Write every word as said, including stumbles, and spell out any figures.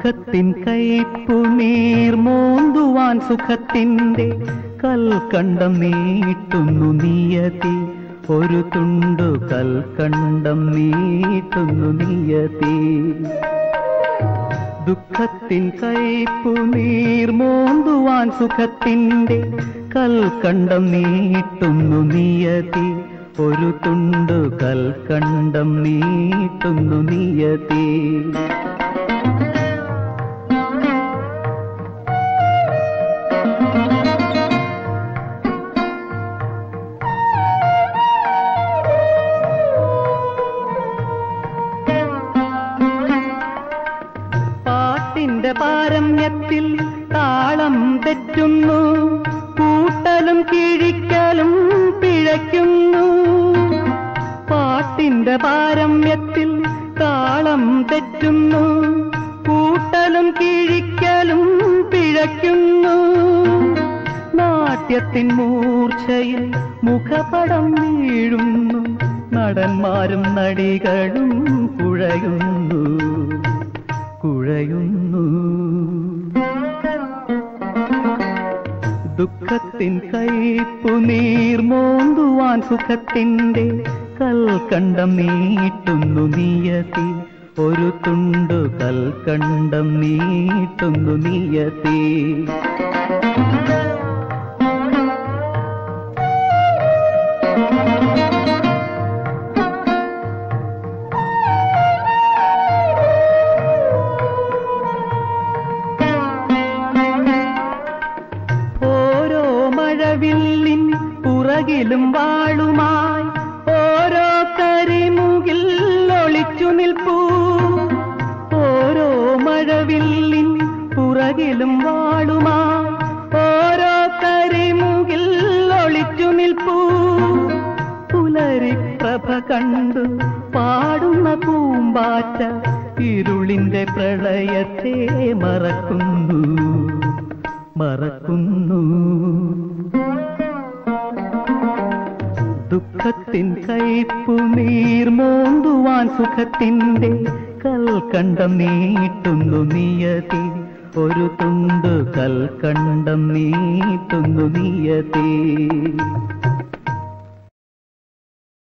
ദുഃഖത്തിൻ കയ്പു നീർമോന്തുവാൻ സുഖത്തിൻ്റെ കൽക്കണ്ടം നീട്ടുന്നു നിയതി. ഒരു തുണ്ടു കൽക്കണ്ടം നീട്ടുന്നു നിയതി. ദുഃഖത്തിൻ കയ്പു നീർമോന്തുവാൻ സുഖത്തിൻ്റെ കൽക്കണ്ടം നീട്ടുന്നു നിയതി. ഒരു തുണ്ടു കൽക്കണ്ടം നീട്ടുന്നു നിയതി. പാട്ടിന്റെ പാരമ്യത്തിൽ താളം തെറ്റുന്നു, കൂട്ടലും കിഴിക്കലും പിഴയ്ക്കുന്നു. പാട്ടിന്റെ പാരമ്യത്തിൽ താളം തെറ്റുന്നു, കൂട്ടലും കിഴിക്കലും പിഴയ്ക്കുന്നു. നാട്യത്തിൻ മൂർച്ഛയിൽ മുഖപടം വീഴുന്നു, നടന്മാരും നടികളും കുഴയുന്നു കുഴയുന്നു. ദുഃഖത്തിൻ കയ്പു നീർമോന്തുവാൻ സുഖത്തിൻ്റെ കൽക്കണ്ടം നീട്ടുന്നു നിയതി. ഒരു തുണ്ടു കൽക്കണ്ടം നീട്ടുന്നു നിയതി. മഴവില്ലിൻ പുറകിലും വാളുമായി ഓരോ കരിമുകിൽ ഒളിച്ചു നിൽപ്പൂ. ഓരോ മഴവില്ലിൻ പുറകിലും വാളുമായി ഓരോ കരിമുകിൽ ഒളിച്ചു നിൽപ്പൂ. പുലരിപ്രഭ കണ്ടു പാടുന്ന പൂമ്പാറ്റ ഇരുളിന്റെ പ്രളയത്തെ മറക്കുന്നു മറക്കുന്നു. ദുഃഖത്തിൻ കയ്പു നീർമോന്തുവാൻ സുഖത്തിൻ്റെ കൽക്കണ്ടം നീട്ടുന്നു നിയതി. ഒരു തുണ്ടു കൽക്കണ്ടം നീട്ടുന്നു നിയതി.